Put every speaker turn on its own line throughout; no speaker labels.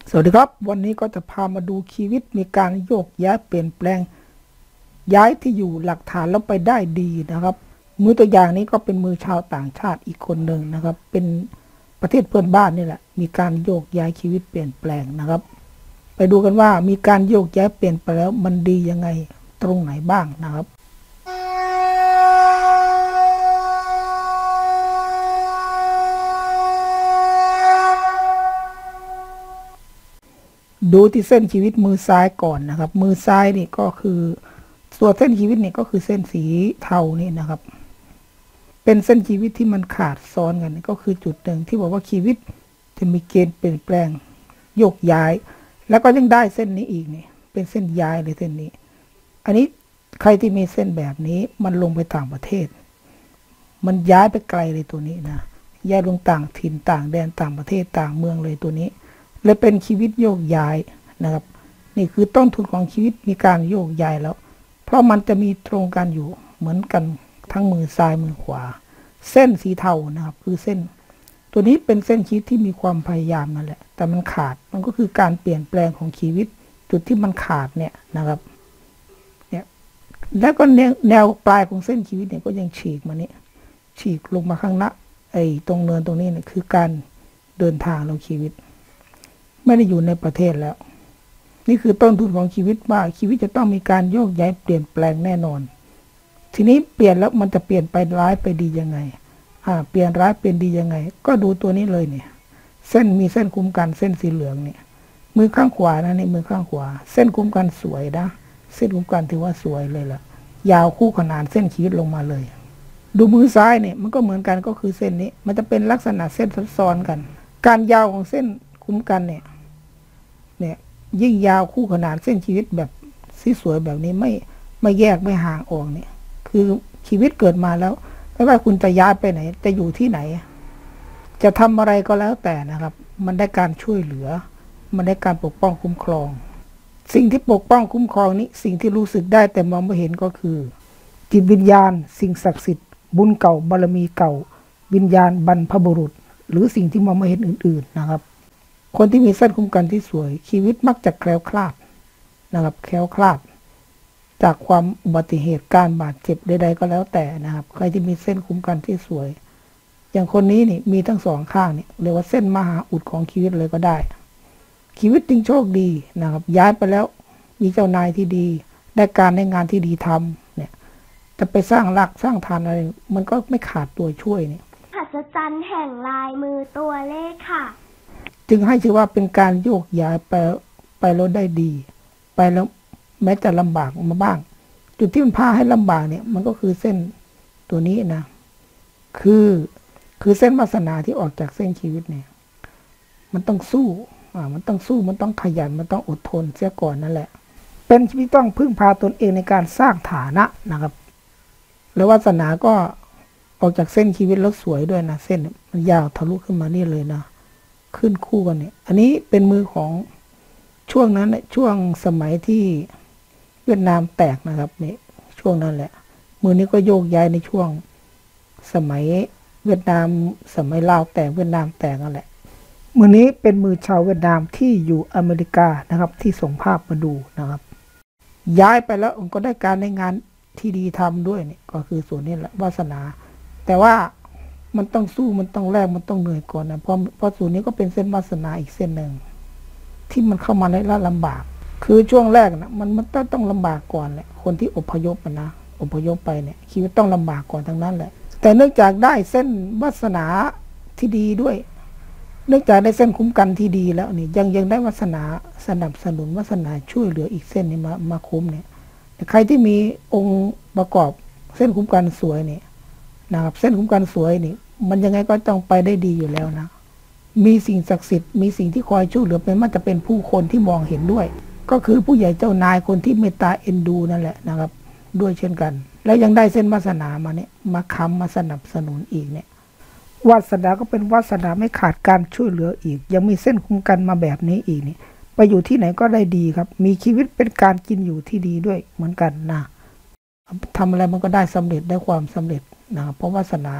สวัสดีครับวันนี้ก็จะพามาดูชีวิตมีการโยกย้ายเปลี่ยนแปลงย้ายที่อยู่หลักฐานแล้วไปได้ดีนะครับมือตัวอย่างนี้ก็เป็นมือชาวต่างชาติอีกคนหนึ่งนะครับเป็นประเทศเพื่อนบ้านนี่แหละมีการโยกย้ายชีวิตเปลี่ยนแปลงนะครับไปดูกันว่ามีการโยกย้ายเปลี่ยนไปแล้วมันดียังไงตรงไหนบ้างนะครับดูที่เส้นชีวิตมือซ้ายก่อนนะครับมือซ้ายนี่ก็คือส่วนเส้นชีวิตนี่ก็คือเส้นสีเทานี่นะครับเป็นเส้นชีวิตที่มันขาดซ้อนกันก็คือจุดหนึ่งที่บอกว่าชีวิตจะมีเกณฑ์เปลี่ยนแปลงโยกย้ายแล้วก็ยังได้เส้นนี้อีกนี่เป็นเส้นย้ายเลยเส้นนี้อันนี้ใครที่มีเส้นแบบนี้มันลงไปต่างประเทศมันย้ายไปไกลเลยตัวนี้นะย้ายลงต่างถิ่นต่างแดนต่างประเทศต่างเมืองเลยตัวนี้เลยเป็นชีวิตโยกย้ายนะครับนี่คือต้นทุนของชีวิตมีการโยกย้ายแล้วเพราะมันจะมีตรงกันอยู่เหมือนกันทั้งมือซ้ายมือขวาเส้นสีเทานะครับคือเส้นตัวนี้เป็นเส้นชีวิตที่มีความพยายามนั่นแหละแต่มันขาดมันก็คือการเปลี่ยนแปลงของชีวิตจุดที่มันขาดเนี่ยนะครับเนี่ยแล้วก็แนวปลายของเส้นชีวิตเนี่ยก็ยังฉีกมานี่ฉีกลงมาข้างหน้าตรงเนินตรงนี้เนี่ยคือการเดินทางของชีวิตไม่ได้อยู่ในประเทศแล้วนี่คือต้นทุนของชีวิตว่าชีวิตจะต้องมีการโยกย้ายเปลี่ยนแปลงแน่นอนทีนี้เปลี่ยนแล้วมันจะเปลี่ยนไปร้ายไปดียังไงเปลี่ยนร้ายเป็นดียังไงก็ดูตัวนี้เลยเนี่ยเส้นมีเส้นคุ้มกันเส้นสีเหลืองเนี่ยมือข้างขวานะนี่มือข้างขวาเส้นคุ้มกันสวยนะเส้นคุ้มกันถือว่าสวยเลยล่ะยาวคู่ขนานเส้นชีวิตลงมาเลยดูมือซ้ายเนี่ยมันก็เหมือนกันก็คือเส้นนี้มันจะเป็นลักษณะเส้นซ้อนกันการยาวของเส้นคุ้มกันเนี่ยยิ่งยาวคู่ขนานเส้นชีวิตแบบสวยแบบนี้ไม่แยกไม่ห่างออกเนี่ยคือชีวิตเกิดมาแล้วไม่ว่าคุณจะย้ายไปไหนจะอยู่ที่ไหนจะทำอะไรก็แล้วแต่นะครับมันได้การช่วยเหลือมันได้การปกป้องคุ้มครองสิ่งที่ปกป้องคุ้มครองนี้สิ่งที่รู้สึกได้แต่มองไม่เห็นก็คือจิตวิญญาณสิ่งศักดิ์สิทธิ์บุญเก่าบารมีเก่าวิญญาณบรรพบุรุษหรือสิ่งที่มองไม่เห็นอื่นๆนะครับคนที่มีเส้นคุ้มกันที่สวยชีวิตมักจะแคล้วคลาดนะครับแคล้วคลาดจากความอุบัติเหตุการบาดเจ็บใดๆก็แล้วแต่นะครับใครที่มีเส้นคุ้มกันที่สวยอย่างคนนี้นี่มีทั้งสองข้างนี่เรียกว่าเส้นมหาอุดของชีวิตเลยก็ได้ชีวิตจึงโชคดีนะครับย้ายไปแล้วมีเจ้านายที่ดีได้การได้งานที่ดีทำเนี่ยจะไปสร้างหลักสร้างฐานอะไรมันก็ไม่ขาดตัวช่วยเนี่ย
มหัศจรรย์แห่งลายมือตัวเลขค่ะ
จึงให้ชื่อว่าเป็นการโยกย้ายไปแล้วได้ดีไปแล้วแม้จะลำบากมาบ้างจุดที่มันพาให้ลำบากเนี่ยมันก็คือเส้นตัวนี้นะคือเส้นวาสนาที่ออกจากเส้นชีวิตเนี่ยมันต้องสู้มันต้องสู้มันต้องขยันมันต้องอดทนเสียก่อนนั่นแหละเป็นชีวิตต้องพึ่งพาตนเองในการสร้างฐานะนะครับแล้ววาสนาก็ออกจากเส้นชีวิตแล้วสวยด้วยนะเส้นมันยาวทะลุขึ้นมานี่เลยนะขึ้นคู่กันเนี่ยอันนี้เป็นมือของช่วงนั้นช่วงสมัยที่เวียดนามแตกนะครับนี่ช่วงนั้นแหละมือนี้ก็โยกย้ายในช่วงสมัยเวียดนามสมัยลาวแตกเวียดนามแตกนั่นแหละมือนี้เป็นมือชาวเวียดนามที่อยู่อเมริกานะครับที่ส่งภาพมาดูนะครับย้ายไปแล้วก็ได้การในงานที่ดีทำด้วยเนี่ยก็คือส่วนนี้แหละวาสนาแต่ว่ามันต้องสู้มันต้องแลกมันต้องเหนื่อยก่อนนะเพราะส่วนนี้ก็เป็นเส้นวาสนาอีกเส้นหนึ่งที่มันเข้ามาในระลำบากคือช่วงแรกนะมันต้องลำบากก่อนแหละคนที่อพยพนะอพยพไปเนี่ยชีวิตต้องลำบากก่อนทั้งนั้นแหละแต่เนื่องจากได้เส้นวาสนาที่ดีด้วยเนื่องจากได้เส้นคุ้มกันที่ดีแล้วนี่ยังได้วาสนาสนับสนุนวาสนาช่วยเหลืออีกเส้นนี้มาคุ้มเนี่ยใครที่มีองค์ประกอบเส้นคุ้มกันสวยเนี่ยนะครับเส้นคุ้มกันสวยนี่มันยังไงก็ต้องไปได้ดีอยู่แล้วนะมีสิ่งศักดิ์สิทธิ์มีสิ่งที่คอยช่วยเหลือเป็นมันจะเป็นผู้คนที่มองเห็นด้วยก็คือผู้ใหญ่เจ้านายคนที่เมตตาเอ็นดูนั่นแหละนะครับด้วยเช่นกันแล้วยังได้เส้นวาสนามาเนี่ยมาค้ำมาสนับสนุนอีกเนี่ยวาสนาก็เป็นวาสนาไม่ขาดการช่วยเหลืออีกยังมีเส้นคุ้มกันมาแบบนี้อีกนี่ไปอยู่ที่ไหนก็ได้ดีครับมีชีวิตเป็นการกินอยู่ที่ดีด้วยเหมือนกันนะทำอะไรมันก็ได้สำเร็จได้ความสำเร็จนะเพราะวาสนา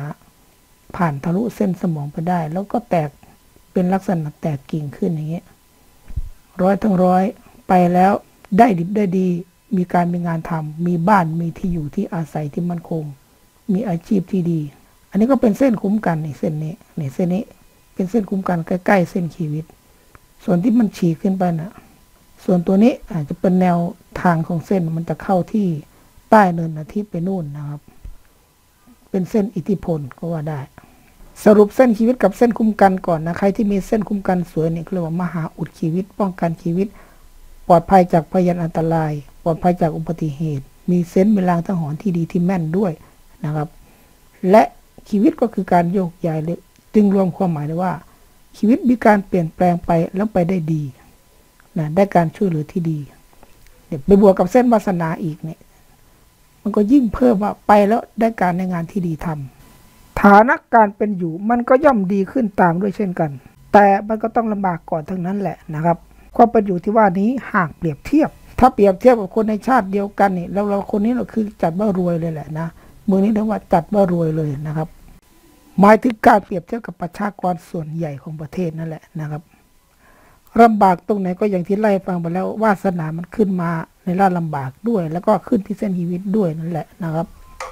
ผ่านทะลุเส้นสมองไปได้แล้วก็แตกเป็นลักษณะแตกกิ่งขึ้นอย่างเงี้ย 100 ทั้ง 100ไปแล้วได้ดิบได้ดีมีการมีงานทำมีบ้านมีที่อยู่ที่อาศัยที่มั่นคงมีอาชีพที่ดีอันนี้ก็เป็นเส้นคุ้มกันในเส้นนี้เส้นนี้เป็นเส้นคุ้มกันใกล้ๆเส้นชีวิตส่วนที่มันฉีกขึ้นไปนะส่วนตัวนี้อาจจะเป็นแนวทางของเส้นมันจะเข้าที่ใต้เนินอาทิตย์ไปนู่นนะครับเป็นเส้นอิทธิพลก็ว่าได้สรุปเส้นชีวิตกับเส้นคุ้มกันก่อนนะใครที่มีเส้นคุ้มกันสวยเนี่ยเรียกว่ามหาอุดชีวิตป้องกันชีวิตปลอดภัยจากพยานอันตรายปลอดภัยจากอุบัติเหตุมีเซนส์เป็นลางสังหรณ์ที่ดีที่แม่นด้วยนะครับและชีวิตก็คือการโยกย้ายเลยจึงรวมความหมายเลยว่าชีวิตมีการเปลี่ยนแปลงไปแล้วไปได้ดีนะได้การช่วยเหลือที่ดีเนี่ยไปบวกกับเส้นวาสนาอีกเนี่ยมันก็ยิ่งเพิ่มว่าไปแล้วได้การในงานที่ดีทำฐานะการเป็นอยู่มันก็ย่อมดีขึ้นตามด้วยเช่นกันแต่มันก็ต้องลำบากก่อนทั้งนั้นแหละนะครับความเป็นอยู่ที่ว่านี้หากเปรียบเทียบถ้าเปรียบเทียบกับคนในชาติเดียวกันนี่เราคนนี้เราคือจัดว่ารวยเลยแหละนะเมืองนี้เรียกว่าจัดว่ารวยเลยนะครับหมายถึงการเปรียบเทียบกับประชากรส่วนใหญ่ของประเทศนั่นแหละนะครับลำบากตรงไหนก็อย่างที่ไล่ฟังไปแล้ววาสนามันขึ้นมาในด้านลำบากด้วยแล้วก็ขึ้นที่เส้นชีวิตด้วยนั่นแหละนะครับ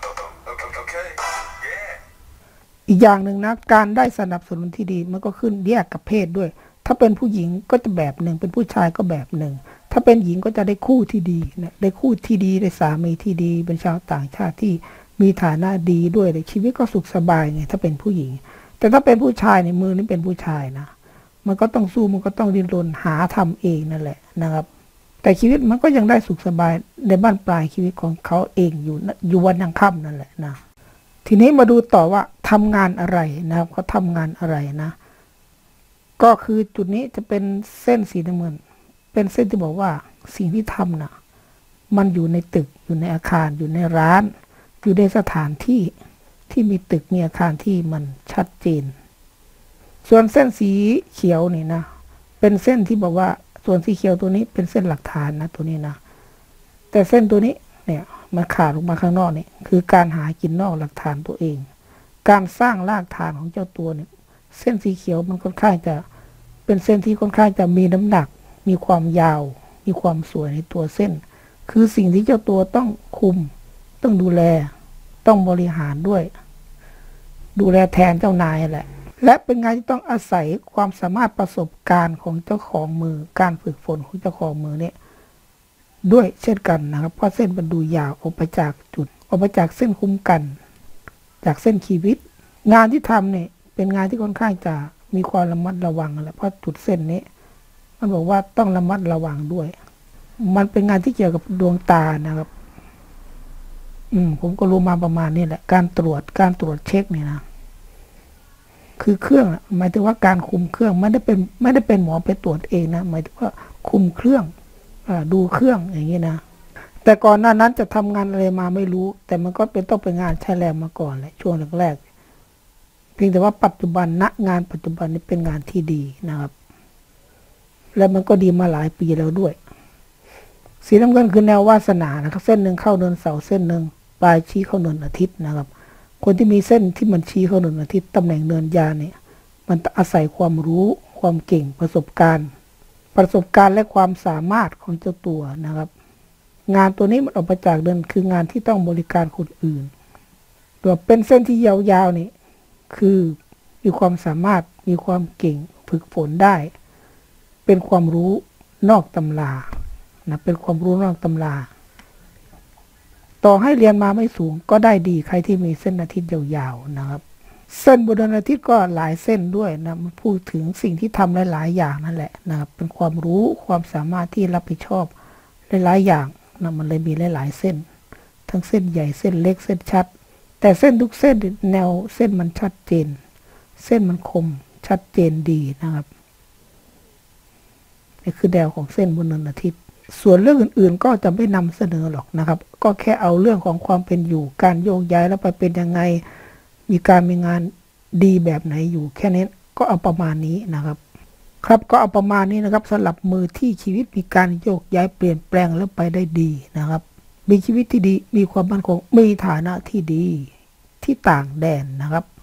อีกอย่างหนึ่งนะการได้สนับสนุนที่ดีมันก็ขึ้นแยกกับเพศด้วยถ้าเป็นผู้หญิงก็จะแบบหนึ่งเป็นผู้ชายก็แบบหนึ่งถ้าเป็นหญิงก็จะได้คู่ที่ดีนะได้คู่ที่ดีได้สามีที่ดีเป็นชาวต่างชาติที่มีฐานะดีด้วยในชีวิตก็สุขสบายไงถ้าเป็นผู้หญิงแต่ถ้าเป็นผู้ชายในมือนี่เป็นผู้ชายนะมันก็ต้องสู้มันก็ต้องดิ้นรนหาทำเองนั่นแหละนะครับแต่ชีวิตมันก็ยังได้สุขสบายในบ้านปลายชีวิตของเขาเองอยู่วันยังค่ำนั่นแหละนะทีนี้มาดูต่อว่าทำงานอะไรนะครับเขาทำงานอะไรนะก็คือจุดนี้จะเป็นเส้นสีน้ำเงินเป็นเส้นที่บอกว่าสิ่งที่ทำนะมันอยู่ในตึกอยู่ในอาคารอยู่ในร้านอยู่ในสถานที่ที่มีตึกมีอาคารที่มันชัดเจนส่วนเส้นสีเขียวนี่นะเป็นเส้นที่บอกว่าส่วนสีเขียวตัวนี้เป็นเส้นหลักฐานนะตัวนี้นะแต่เส้นตัวนี้เนี่ยมันขาดออกมาข้างนอกนี่คือการหากินนอกหลักฐานตัวเองการสร้างรากฐานของเจ้าตัวเนี่ยเส้นสีเขียวมันค่อนข้างจะเป็นเส้นที่ค่อนข้างจะมีน้ำหนักมีความยาวมีความสวยในตัวเส้นคือสิ่งที่เจ้าตัวต้องคุมต้องดูแลต้องบริหารด้วยดูแลแทนเจ้านายแหละและเป็นงานที่ต้องอาศัยความสามารถประสบการณ์ของเจ้าของมือการฝึกฝนของเจ้าของมือเนี่ยด้วยเช่นกันนะครับเพราะเส้นมันดูยาวออกไปจากจุดออกไปจากเส้นคุ้มกันจากเส้นชีวิตงานที่ทำเนี่ยเป็นงานที่ค่อนข้างจะมีความระมัดระวังแหละเพราะจุดเส้นนี้มันบอกว่าต้องระมัดระวังด้วยมันเป็นงานที่เกี่ยวกับดวงตานะครับผมก็รู้มาประมาณนี้แหละการตรวจเช็คเนี่ยนะคือเครื่องหมายถึงว่าการคุมเครื่องไม่ได้เป็นหมอไปตรวจเองนะหมายถึงว่าคุมเครื่องดูเครื่องอย่างนี้นะแต่ก่อนหน้านั้นจะทำงานอะไรมาไม่รู้แต่มันก็ต้องเป็นงานใช้แรงมาก่อนแหละช่วงแรกๆเพียงแต่ว่าปัจจุบันงานปัจจุบันนี้เป็นงานที่ดีนะครับแล้วมันก็ดีมาหลายปีแล้วด้วยสีน้ำเงินคือแนววาสนานะครับเส้นหนึ่งเข้าเนินเสาร์เส้นหนึ่งปลายชี้เข้าเนินอาทิตย์นะครับคนที่มีเส้นที่มันชี้เข้าเนินอาทิตย์ตำแหน่งเนินยาเนี่ยมันอาศัยความรู้ความเก่งประสบการณ์และความสามารถของเจ้าตัวนะครับงานตัวนี้มันออกมาจากเดินคืองานที่ต้องบริการคนอื่นตัวเป็นเส้นที่ยาวๆนี่คือมีความสามารถมีความเก่งฝึกฝนได้เป็นความรู้นอกตำรานะเป็นความรู้นอกตำราต่อให้เรียนมาไม่สูงก็ได้ดีใครที่มีเส้นอาทิตย์ยาวๆนะครับเส้นบนดวงอาทิตย์ก็หลายเส้นด้วยนะมันพูดถึงสิ่งที่ทำหลายๆอย่างนั่นแหละนะครับเป็นความรู้ความสามารถที่รับผิดชอบหลายๆอย่างนะมันเลยมีหลายๆเส้นทั้งเส้นใหญ่เส้นเล็กเส้นชัดแต่เส้นทุกเส้นแนวเส้นมันชัดเจนเส้นมันคมชัดเจนดีนะครับนี่คือแนวของเส้นบนดวงอาทิตย์ส่วนเรื่องอื่นๆก็จะไม่นำเสนอหรอกนะครับก็แค่เอาเรื่องของความเป็นอยู่การโยกย้ายแล้วไปเป็นยังไงมีงานดีแบบไหนอยู่แค่นี้ก็เอาประมาณนี้นะครับครับก็เอาประมาณนี้นะครับสำหรับมือที่ชีวิตมีการโยกย้ายเปลี่ยนแปลงแล้วไปได้ดีนะครับมีชีวิตที่ดีมีความมั่นคงมีฐานะที่ดีที่ต่างแดนนะครับ